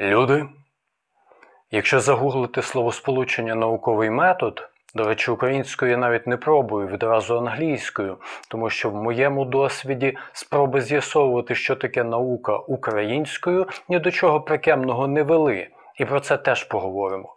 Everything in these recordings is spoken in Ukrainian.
Люди, якщо загуглити словосполучення «науковий метод», до речі, українською я навіть не пробую, відразу англійською, тому що в моєму досвіді спроби з'ясовувати, що таке наука українською, ні до чого прикемного не вели, і про це теж поговоримо.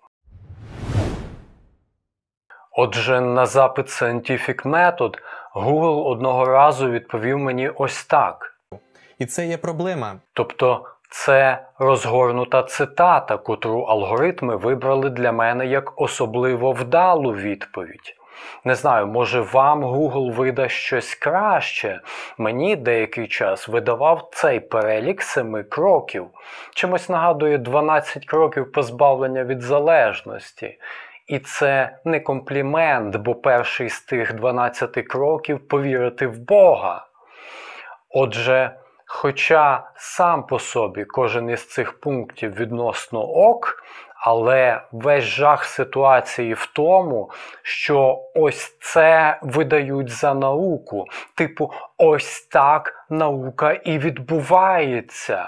Отже, на запит Scientific Method Google одного разу відповів мені ось так. І це є проблема. Тобто, це розгорнута цитата, котру алгоритми вибрали для мене як особливо вдалу відповідь. Не знаю, може вам Google видасть щось краще. Мені деякий час видавав цей перелік 7 кроків. Чимось нагадує 12 кроків позбавлення від залежності. І це не комплімент, бо перший з тих 12 кроків – повірити в Бога. Отже, хоча сам по собі кожен із цих пунктів відносно ок, але весь жах ситуації в тому, що ось це видають за науку. Типу, ось так наука і відбувається.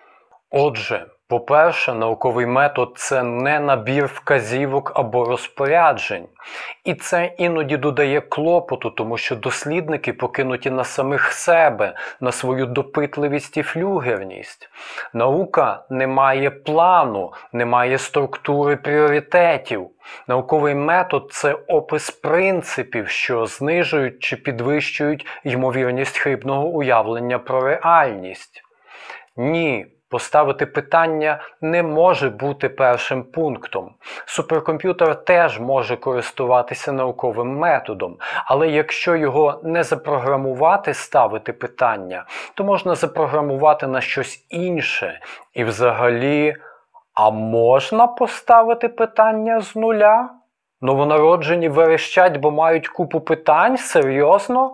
Отже, по-перше, науковий метод – це не набір вказівок або розпоряджень. І це іноді додає клопоту, тому що дослідники покинуті на самих себе, на свою допитливість і флюгерність. Наука не має плану, не має структури пріоритетів. Науковий метод – це опис принципів, що знижують чи підвищують ймовірність хибного уявлення про реальність. Ні. Поставити питання не може бути першим пунктом. Суперкомп'ютер теж може користуватися науковим методом, але якщо його не запрограмувати ставити питання, то можна запрограмувати на щось інше. І взагалі, а можна поставити питання з нуля? Новонароджені верещать, бо мають купу питань? Серйозно?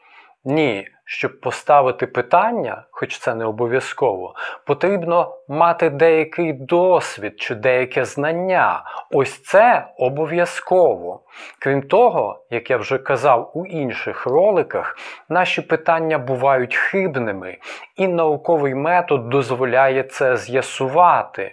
Ні. Щоб поставити питання, хоч це не обов'язково, потрібно мати деякий досвід чи деяке знання. Ось це обов'язково. Крім того, як я вже казав у інших роликах, наші питання бувають хибними, і науковий метод дозволяє це з'ясувати.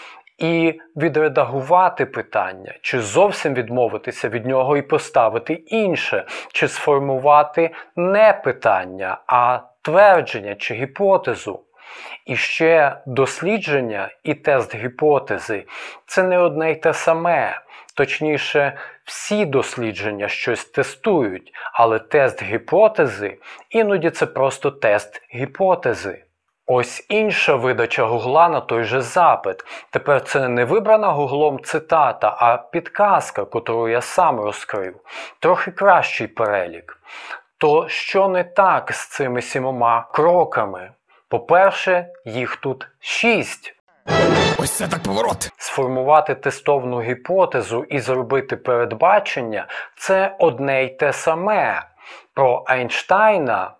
І відредагувати питання, чи зовсім відмовитися від нього і поставити інше, чи сформувати не питання, а твердження чи гіпотезу. І ще дослідження і тест гіпотези – це не одне й те саме. Точніше, всі дослідження щось тестують, але тест гіпотези – іноді це просто тест гіпотези. Ось інша видача Гугла на той же запит. Тепер це не вибрана Гуглом цитата, а підказка, котру я сам розкрив. Трохи кращий перелік. То що не так з цими 7 кроками? По-перше, їх тут 6. Ось це так поворот! Сформувати тестовну гіпотезу і зробити передбачення – це одне й те саме. Про Ейнштейна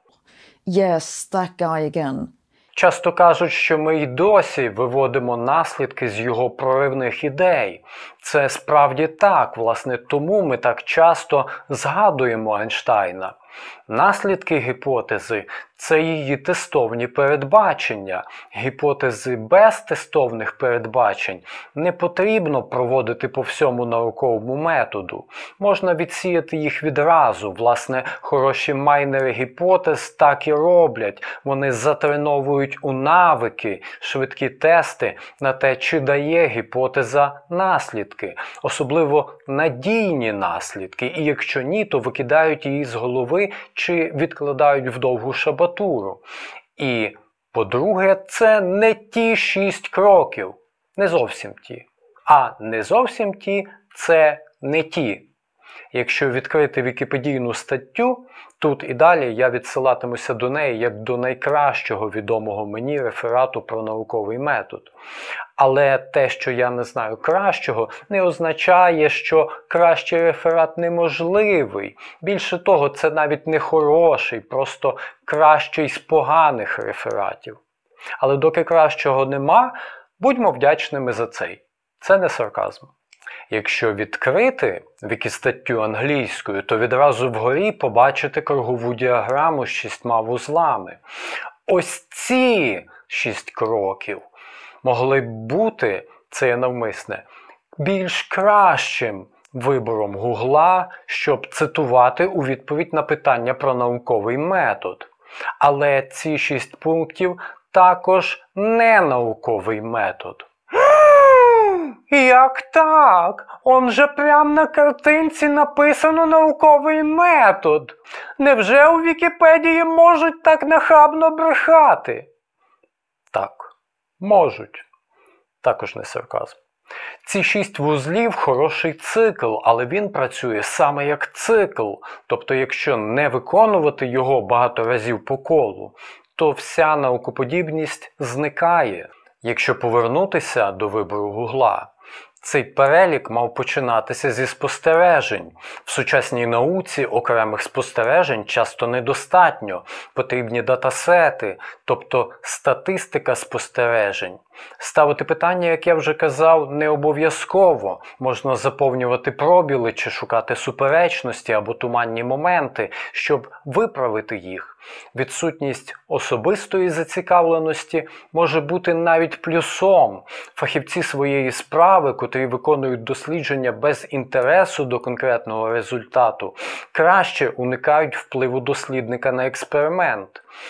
Yes, that guy again. Часто кажуть, що ми й досі виводимо наслідки з його проривних ідей. Це справді так, власне, тому ми так часто згадуємо Ейнштейна. Наслідки гіпотези – це її тестовні передбачення. Гіпотези без тестовних передбачень не потрібно проводити по всьому науковому методу. Можна відсіяти їх відразу. Власне, хороші майнери гіпотез так і роблять. Вони затреновують у навики швидкі тести на те, чи дає гіпотеза наслідки. Особливо надійні наслідки. І якщо ні, то викидають її з голови чи відкладають в довгу шабатуру. І, по-друге, це не ті 6 кроків. Не зовсім ті. А не зовсім ті – це не ті. Якщо відкрити вікіпедійну статтю, тут і далі я відсилатимуся до неї як до найкращого відомого мені реферату про науковий метод. Але те, що я не знаю кращого, не означає, що кращий реферат неможливий. Більше того, це навіть не хороший, просто кращий з поганих рефератів. Але доки кращого нема, будьмо вдячними за цей. Це не сарказм. Якщо відкрити вікістаттю англійською, то відразу вгорі побачите кругову діаграму з 6 вузлами. Ось ці 6 кроків могли б бути, це є навмисне, більш кращим вибором Гугла, щоб цитувати у відповідь на питання про науковий метод. Але ці 6 пунктів також не науковий метод. Як так? Он же прямо на картинці написано науковий метод. Невже у Вікіпедії можуть так нахабно брехати? Так, можуть. Також не сарказм. Ці 6 вузлів – хороший цикл, але він працює саме як цикл. Тобто, якщо не виконувати його багато разів по колу, то вся наукоподібність зникає. Якщо повернутися до вибору Гугла, цей перелік мав починатися зі спостережень. В сучасній науці окремих спостережень часто недостатньо. Потрібні датасети, тобто статистика спостережень. Ставити питання, як я вже казав, не обов'язково. Можна заповнювати пробіли чи шукати суперечності або туманні моменти, щоб виправити їх. Відсутність особистої зацікавленості може бути навіть плюсом. Фахівці своєї справи, котрі виконують дослідження без інтересу до конкретного результату, краще уникають впливу дослідника на експеримент.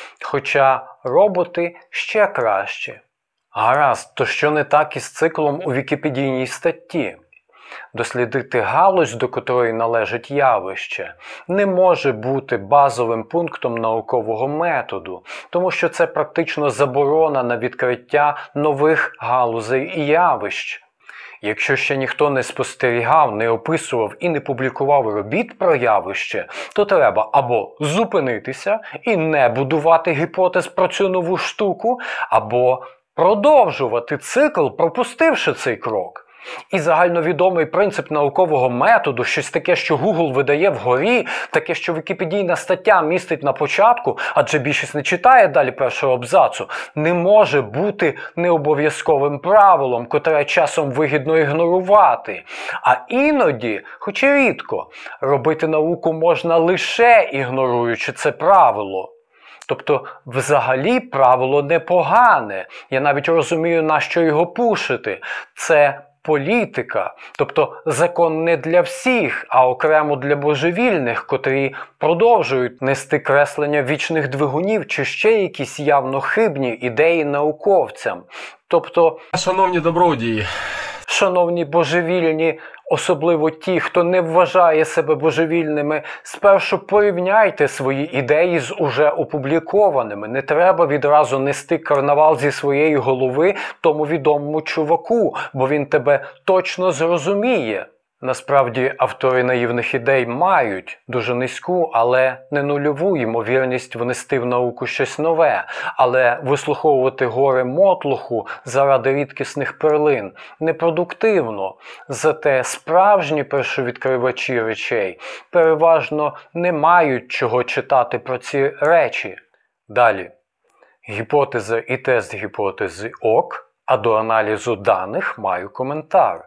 Хоча роботи ще краще. Гаразд, то що не так із циклом у вікіпедійній статті? Дослідити галузь, до котрої належить явище, не може бути базовим пунктом наукового методу, тому що це практично заборона на відкриття нових галузей і явищ. Якщо ще ніхто не спостерігав, не описував і не публікував робіт про явище, то треба або зупинитися і не будувати гіпотез про цю нову штуку, або продовжувати цикл, пропустивши цей крок. І загальновідомий принцип наукового методу, щось таке, що Google видає вгорі, таке, що вікіпедійна стаття містить на початку, адже більшість не читає далі першого абзацу, не може бути необов'язковим правилом, котре часом вигідно ігнорувати. А іноді, хоч і рідко, робити науку можна лише ігноруючи це правило. Тобто, взагалі, правило непогане. Я навіть розумію, на що його пушити. Це політика. Тобто, закон не для всіх, а окремо для божевільних, котрі продовжують нести креслення вічних двигунів чи ще якісь явно хибні ідеї науковцям. Тобто, Шановні добродії, шановні божевільні, особливо ті, хто не вважає себе божевільними, спершу порівняйте свої ідеї з уже опублікованими. Не треба відразу нести карнавал зі своєї голови тому відомому чуваку, бо він тебе точно зрозуміє. Насправді, автори наївних ідей мають дуже низьку, але не нульову ймовірність внести в науку щось нове. Але вислуховувати горе мотлуху заради рідкісних перлин непродуктивно. Зате справжні першовідкривачі речей переважно не мають чого читати про ці речі. Далі. Гіпотеза і тест гіпотези ок, а до аналізу даних маю коментар.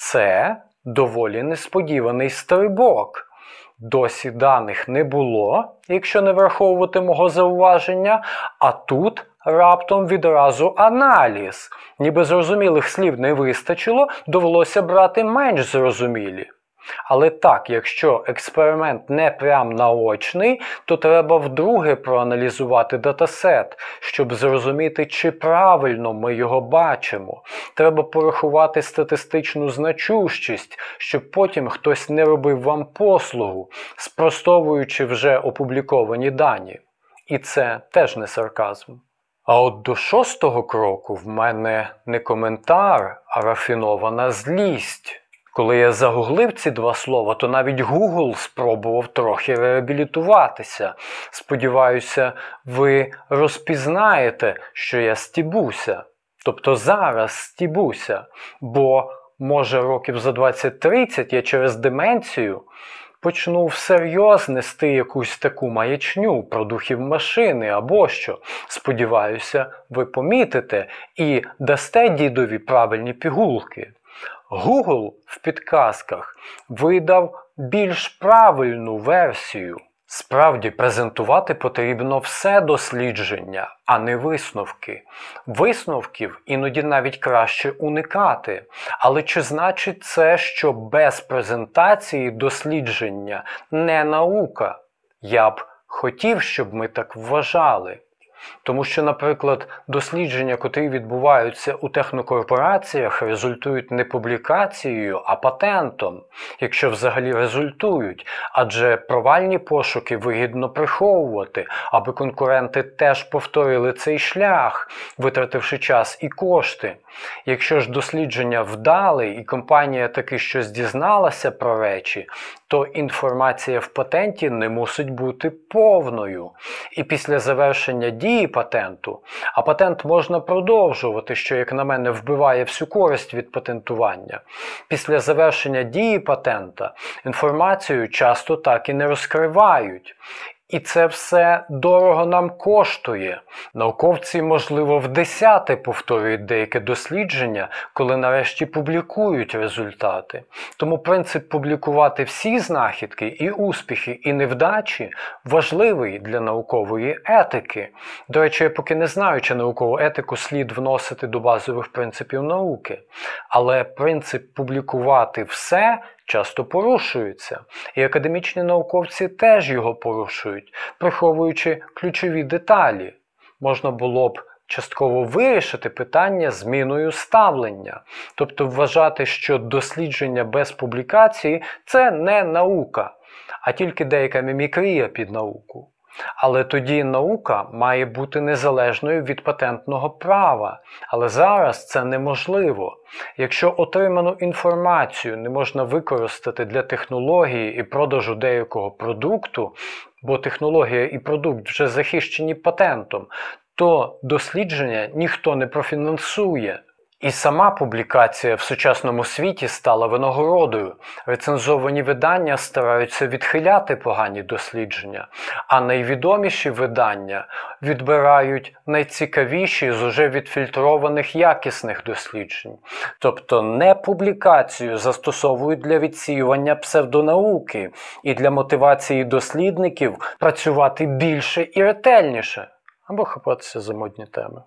Це доволі несподіваний стрибок. Досі даних не було, якщо не враховувати мого зауваження, а тут раптом відразу аналіз. Ніби зрозумілих слів не вистачило, довелося брати менш зрозумілі. Але так, якщо експеримент не прям наочний, то треба вдруге проаналізувати датасет, щоб зрозуміти, чи правильно ми його бачимо. Треба порахувати статистичну значущість, щоб потім хтось не робив вам послугу, спростовуючи вже опубліковані дані. І це теж не сарказм. А от до 6-го кроку в мене не коментар, а рафінована злість. Коли я загуглив ці 2 слова, то навіть Google спробував трохи реабілітуватися. Сподіваюся, ви розпізнаєте, що я стібуся. Тобто зараз стібуся. Бо, може, років за 20-30 я через деменцію почну всерйоз нести якусь таку маячню про духів машини або що. Сподіваюся, ви помітите і дасте дідові правильні пігулки. Google в підказках видав більш правильну версію. Справді, презентувати потрібно все дослідження, а не висновки. Висновків іноді навіть краще уникати. Але чи значить це, що без презентації дослідження не наука? Я б хотів, щоб ми так вважали. Тому що, наприклад, дослідження, котрі відбуваються у технокорпораціях, результують не публікацією, а патентом, якщо взагалі результують, адже провальні пошуки вигідно приховувати, аби конкуренти теж повторили цей шлях, витративши час і кошти. Якщо ж дослідження вдали і компанія таки щось дізналася про речі, то інформація в патенті не мусить бути повною. І після завершення дії патенту, а патент можна продовжувати, що, як на мене, вбиває всю користь від патентування. Після завершення дії патента інформацію часто так і не розкривають. І це все дорого нам коштує. Науковці, можливо, в десяте повторюють деяке дослідження, коли нарешті публікують результати. Тому принцип публікувати всі знахідки і успіхи, і невдачі важливий для наукової етики. До речі, я поки не знаю, чи наукову етику слід вносити до базових принципів науки. Але принцип публікувати все часто порушується, і академічні науковці теж його порушують, приховуючи ключові деталі. Можна було б частково вирішити питання зміною ставлення, тобто вважати, що дослідження без публікації – це не наука, а тільки деяка мімікрія під науку. Але тоді наука має бути незалежною від патентного права. Але зараз це неможливо. Якщо отриману інформацію не можна використати для технології і продажу деякого продукту, бо технологія і продукт вже захищені патентом, то дослідження ніхто не профінансує. І сама публікація в сучасному світі стала винагородою. Рецензовані видання стараються відхиляти погані дослідження, а найвідоміші видання відбирають найцікавіші з уже відфільтрованих якісних досліджень. Тобто не публікацію застосовують для відсіювання псевдонауки і для мотивації дослідників працювати більше і ретельніше, або хапатися за модні теми.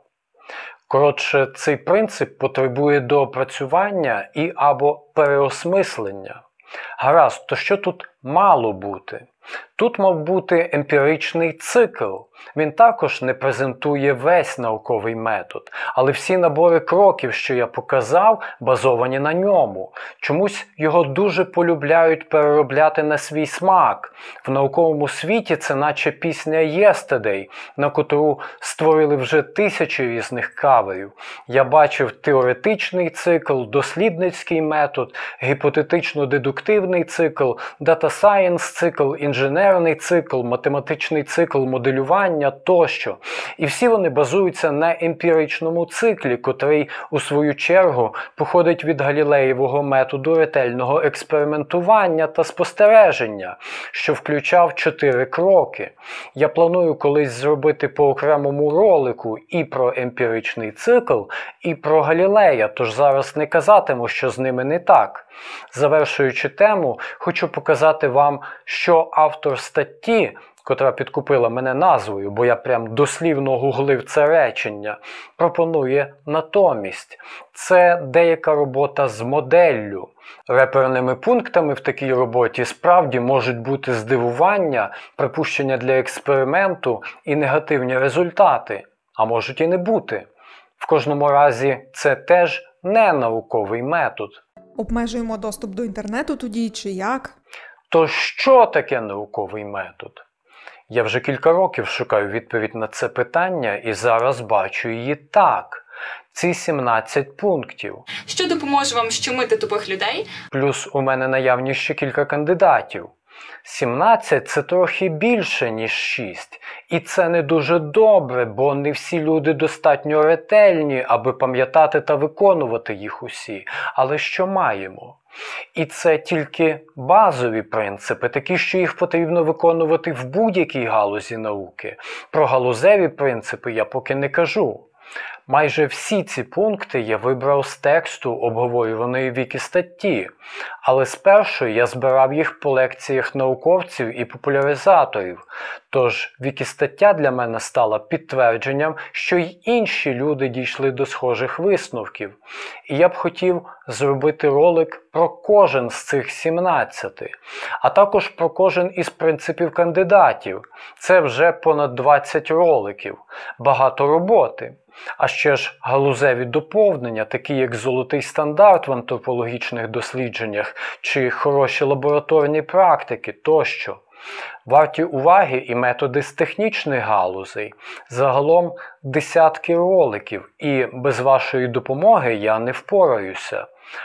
Коротше, цей принцип потребує доопрацювання і або переосмислення. Гаразд, то що тут мало бути? Тут мав бути емпіричний цикл. Він також не презентує весь науковий метод, але всі набори кроків, що я показав, базовані на ньому. Чомусь його дуже полюбляють переробляти на свій смак. В науковому світі це наче пісня «Yesterday», на котру створили вже тисячі різних каверів. Я бачив теоретичний цикл, дослідницький метод, гіпотетично-дедуктивний цикл, дата-сайенс цикл, інженерний цикл, математичний цикл моделювання тощо. І всі вони базуються на емпіричному циклі, котрий, у свою чергу, походить від Галілеєвого методу ретельного експериментування та спостереження, що включав 4 кроки. Я планую колись зробити по окремому ролику і про емпіричний цикл, і про Галілея, тож зараз не казатиму, що з ними не так. Завершуючи тему, хочу показати вам, що автор статті, котра підкупила мене назвою, бо я прям дослівно гуглив це речення, пропонує натомість. Це деяка робота з моделлю. Реперними пунктами в такій роботі справді можуть бути здивування, припущення для експерименту і негативні результати, а можуть і не бути. В кожному разі це теж не науковий метод. Обмежуємо доступ до інтернету тоді чи як? То що таке науковий метод? Я вже кілька років шукаю відповідь на це питання і зараз бачу її так. Ці 17 пунктів. Що допоможе вам щемити тупих людей? Плюс у мене наявні ще кілька кандидатів. 17 – це трохи більше, ніж 6. І це не дуже добре, бо не всі люди достатньо ретельні, аби пам'ятати та виконувати їх усі. Але що маємо? І це тільки базові принципи, такі, що їх потрібно виконувати в будь-якій галузі науки. Про галузеві принципи я поки не кажу. Майже всі ці пункти я вибрав з тексту обговорюваної вікі-статті, але спершу я збирав їх по лекціях науковців і популяризаторів, тож вікі-стаття для мене стала підтвердженням, що й інші люди дійшли до схожих висновків. І я б хотів зробити ролик про кожен з цих 17, а також про кожен із принципів кандидатів. Це вже понад 20 роликів, багато роботи. А ще ж галузеві доповнення, такі як золотий стандарт в антропологічних дослідженнях чи хороші лабораторні практики тощо. Варті уваги і методи з технічних галузей. Загалом десятки роликів, і без вашої допомоги я не впораюся.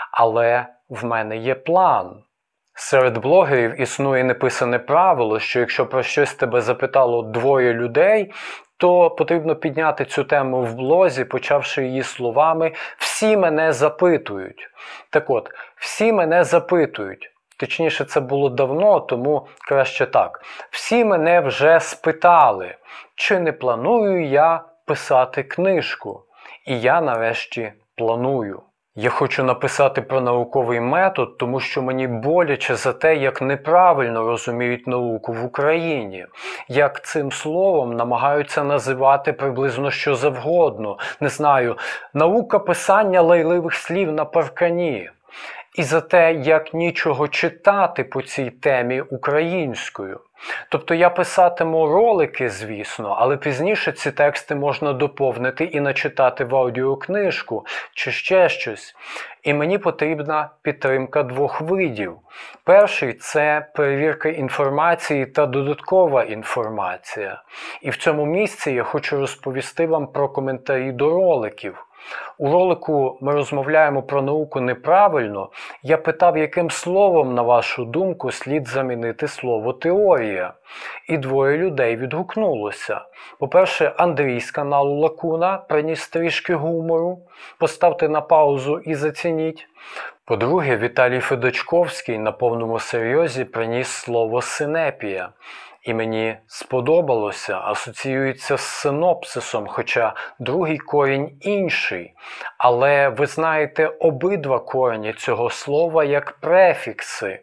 Але в мене є план. Серед блогерів існує неписане правило, що якщо про щось тебе запитало 2 людей, то потрібно підняти цю тему в блозі, почавши її словами «всі мене запитують». Так от, всі мене запитують. Точніше, це було давно, тому краще так. Всі мене вже спитали, чи не планую я писати книжку. І я нарешті планую. Я хочу написати про науковий метод, тому що мені боляче за те, як неправильно розуміють науку в Україні. Як цим словом намагаються називати приблизно що завгодно. Не знаю, наука писання лайливих слів на паркані. І за те, як нічого читати по цій темі українською. Тобто я писатиму ролики, звісно, але пізніше ці тексти можна доповнити і начитати в аудіокнижку чи ще щось. І мені потрібна підтримка 2 видів. Перший – це перевірка інформації та додаткова інформація. І в цьому місці я хочу розповісти вам про коментарі до роликів. У ролику «Ми розмовляємо про науку неправильно» я питав, яким словом, на вашу думку, слід замінити слово «теорія». І 2 людей відгукнулося. По-перше, Андрій з каналу Лакуна приніс трішки гумору. Поставте на паузу і зацініть. По-друге, Віталій Федочковський на повному серйозі приніс слово «синепія». І мені сподобалося, асоціюється з синопсисом, хоча другий корінь інший. Але ви знаєте обидва корені цього слова як префікси.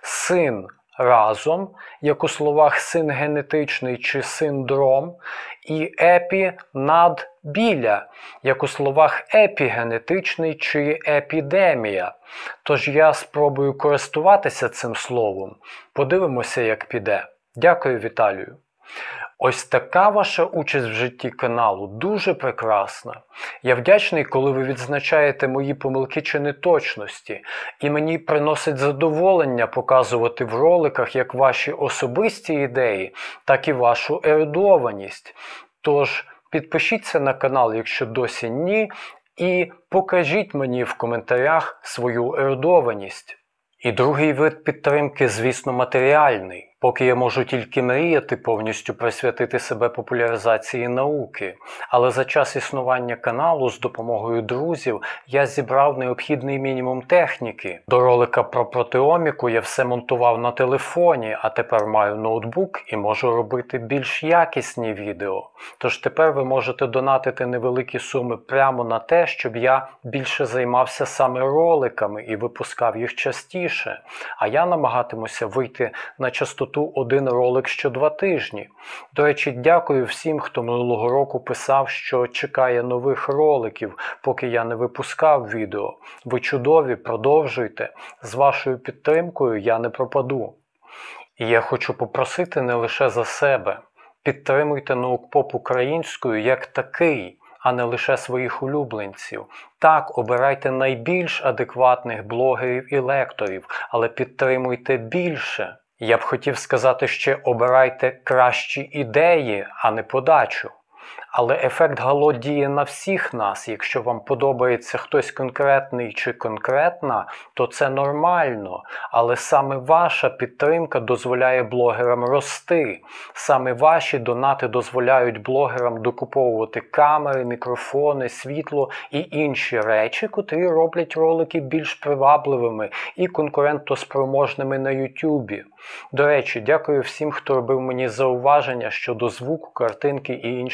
Син разом, як у словах син генетичний чи синдром, і епі над біля, як у словах епігенетичний чи епідемія. Тож я спробую користуватися цим словом. Подивимося, як піде. Дякую, Віталію. Ось така ваша участь в житті каналу дуже прекрасна. Я вдячний, коли ви відзначаєте мої помилки чи неточності, і мені приносить задоволення показувати в роликах як ваші особисті ідеї, так і вашу ерудованість. Тож підпишіться на канал, якщо досі ні, і покажіть мені в коментарях свою ерудованість. І другий вид підтримки, звісно, матеріальний. Поки я можу тільки мріяти повністю присвятити себе популяризації науки. Але за час існування каналу з допомогою друзів я зібрав необхідний мінімум техніки. До ролика про протеоміку я все монтував на телефоні, а тепер маю ноутбук і можу робити більш якісні відео. Тож тепер ви можете донатити невеликі суми прямо на те, щоб я більше займався саме роликами і випускав їх частіше. А я намагатимуся вийти на частоту 1 ролик що 2 тижні. До речі, дякую всім, хто минулого року писав, що чекає нових роликів, поки я не випускав відео. Ви чудові, продовжуйте. З вашою підтримкою я не пропаду. І я хочу попросити не лише за себе. Підтримуйте наукпоп українською як такий, а не лише своїх улюбленців. Так, обирайте найбільш адекватних блогерів і лекторів, але підтримуйте більше. Я б хотів сказати ще обирайте кращі ідеї, а не подачу. Але ефект гало діє на всіх нас. Якщо вам подобається хтось конкретний чи конкретна, то це нормально. Але саме ваша підтримка дозволяє блогерам рости. Саме ваші донати дозволяють блогерам докуповувати камери, мікрофони, світло і інші речі, котрі роблять ролики більш привабливими і конкурентоспроможними на Ютубі. До речі, дякую всім, хто робив мені зауваження щодо звуку, картинки і інших речей.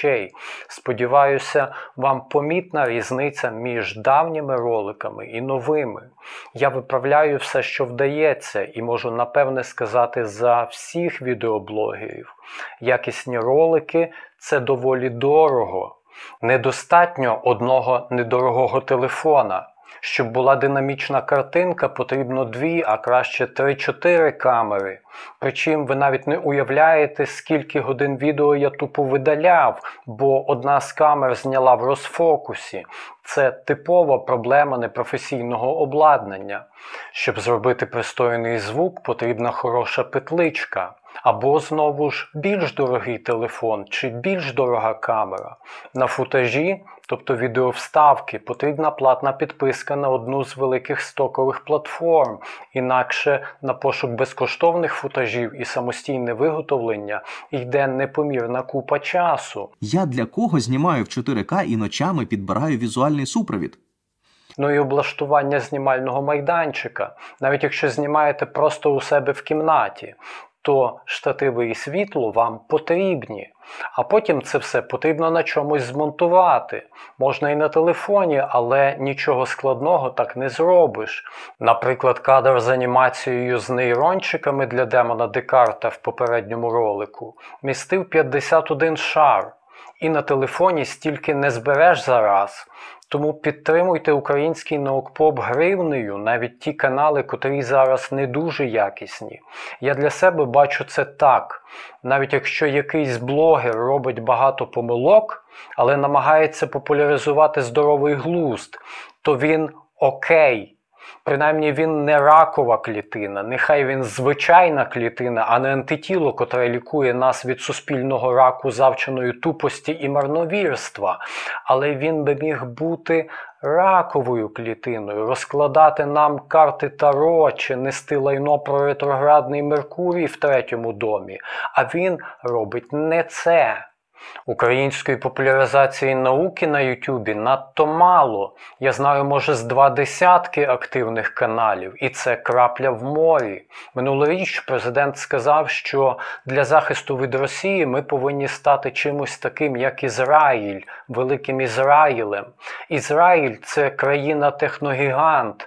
глядачей. Сподіваюся, вам помітна різниця між давніми роликами і новими. Я виправляю все, що вдається, і можу напевне сказати за всіх відеоблогерів. Якісні ролики – це доволі дорого. Недостатньо одного недорогого телефона. Щоб була динамічна картинка, потрібно 2, а краще 3-4 камери. Причому ви навіть не уявляєте, скільки годин відео я тупо видаляв, бо одна з камер зняла в розфокусі. Це типова проблема непрофесійного обладнання. Щоб зробити пристойний звук, потрібна хороша петличка. Або, знову ж, більш дорогий телефон чи більш дорога камера. На футажі, тобто відеовставки, потрібна платна підписка на одну з великих стокових платформ. Інакше на пошук безкоштовних футажів і самостійне виготовлення йде непомірна купа часу. Я для кого знімаю в 4К і ночами підбираю візуальний супровід? Ну і облаштування знімального майданчика. Навіть якщо знімаєте просто у себе в кімнаті, то штативи і світло вам потрібні. А потім це все потрібно на чомусь змонтувати. Можна і на телефоні, але нічого складного так не зробиш. Наприклад, кадр з анімацією з нейрончиками для демона Декарта в попередньому ролику містив 51 шар. І на телефоні стільки не збереш зараз. Тому підтримуйте український наукпоп гривнею, навіть ті канали, котрі зараз не дуже якісні. Я для себе бачу це так. Навіть якщо якийсь блогер робить багато помилок, але намагається популяризувати здоровий глузд, то він окей. Принаймні він не ракова клітина, нехай він звичайна клітина, а не антитіло, котре лікує нас від суспільного раку завченої тупості і марновірства. Але він би міг бути раковою клітиною, розкладати нам карти Таро чи нести лайно про ретроградний Меркурій в 3-му домі. А він робить не це. Української популяризації науки на Ютубі надто мало. Я знаю, може, з 20 активних каналів, і це крапля в морі. Минулоріч президент сказав, що для захисту від Росії ми повинні стати чимось таким, як Ізраїль, великим Ізраїлем. Ізраїль – це країна-техногігант,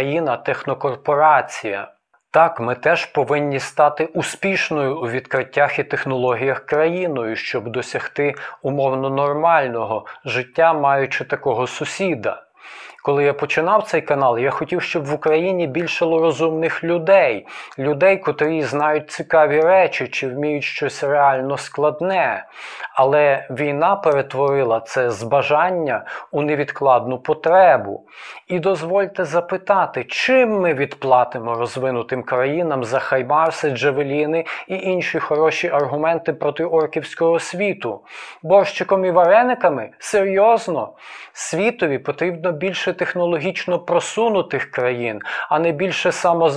країна-технокорпорація. Так, ми теж повинні стати успішною у відкриттях і технологіях країною, щоб досягти умовно нормального життя, маючи такого сусіда. Коли я починав цей канал, я хотів, щоб в Україні більшало розумних людей. Людей, котрі знають цікаві речі чи вміють щось реально складне. Але війна перетворила це з бажання у невідкладну потребу. І дозвольте запитати, чим ми відплатимо розвинутим країнам за хаймарси, джавеліни і інші хороші аргументи проти орківського світу? Борщиком і варениками? Серйозно? Світові потрібно більше технологічно просунутих країн, а не більше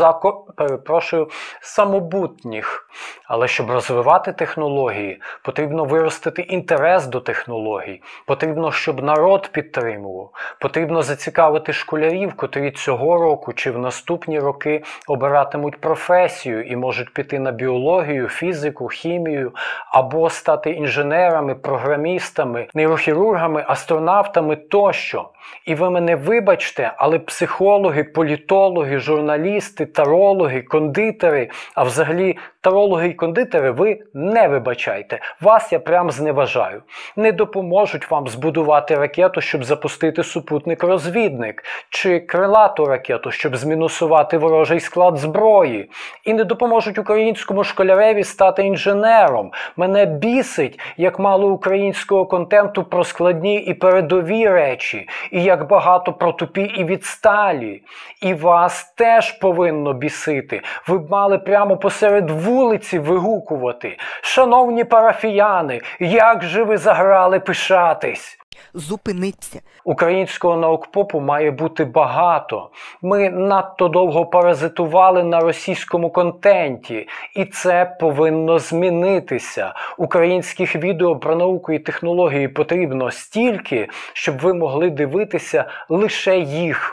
самобутніх. Але щоб розвивати технології, потрібно виростити інтерес до технологій, потрібно, щоб народ підтримував, потрібно зацікавити школярів, котрі цього року чи в наступні роки обиратимуть професію і можуть піти на біологію, фізику, хімію, або стати інженерами, програмістами, нейрохірургами, астронавтами тощо. І ви мене вибачте, але психологи, політологи, журналісти, тарологи, кондитери, а взагалі тарологи і кондитери ви не вибачайте. Вас я прям зневажаю. Не допоможуть вам збудувати ракету, щоб запустити супутник-розвідник, чи крилату ракету, щоб змінусувати ворожий склад зброї. І не допоможуть українському школяреві стати інженером. Мене бісить, як мало українського контенту про складні і передові речі, і як багато про тупі і відсталі. І вас теж повинно бісити. Ви б мали прямо посеред вулиці вигукувати: «Шановні парафіяни, як же ви заграли пишатись!» Зупиниться. Українського наукпопу має бути багато. Ми надто довго паразитували на російському контенті, і це повинно змінитися. Українських відео про науку і технології потрібно стільки, щоб ви могли дивитися лише їх.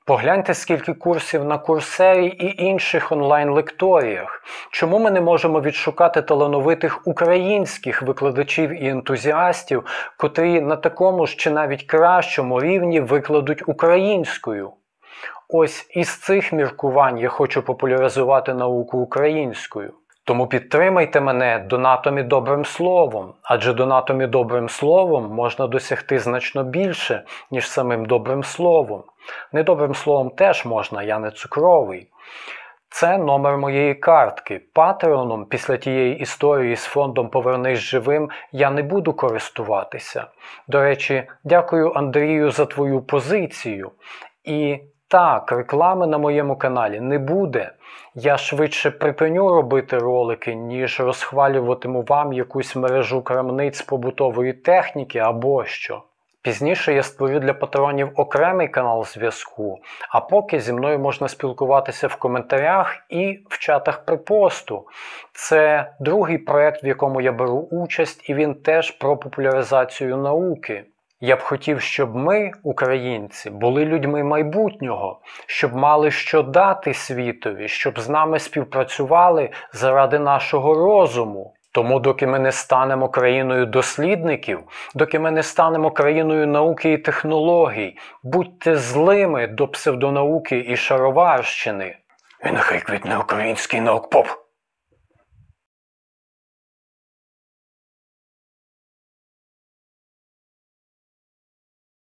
Погляньте, скільки курсів на Курсері і інших онлайн-лекторіях. Чому ми не можемо відшукати талановитих українських викладачів і ентузіастів, котрі на такому ж чи навіть кращому рівні викладуть українською? Ось із цих міркувань я хочу популяризувати науку українською. Тому підтримайте мене донатом і добрим словом, адже донатом і добрим словом можна досягти значно більше, ніж самим добрим словом. Недобрим словом теж можна, я не цукровий. Це номер моєї картки. Патреоном після тієї історії з фондом «Повернись живим» я не буду користуватися. До речі, дякую Андрію за твою позицію. І так, реклами на моєму каналі не буде. Я швидше припиню робити ролики, ніж розхвалюватиму вам якусь мережу крамниць побутової техніки або що. Пізніше я створю для патронів окремий канал зв'язку, а поки зі мною можна спілкуватися в коментарях і в чатах припосту. Це другий проект, в якому я беру участь, і він теж про популяризацію науки. Я б хотів, щоб ми, українці, були людьми майбутнього, щоб мали що дати світові, щоб з нами співпрацювали заради нашого розуму. Тому доки ми не станемо країною дослідників, доки ми не станемо країною науки і технологій, будьте злими до псевдонауки і шароварщини. І нехай квітне український наукпоп!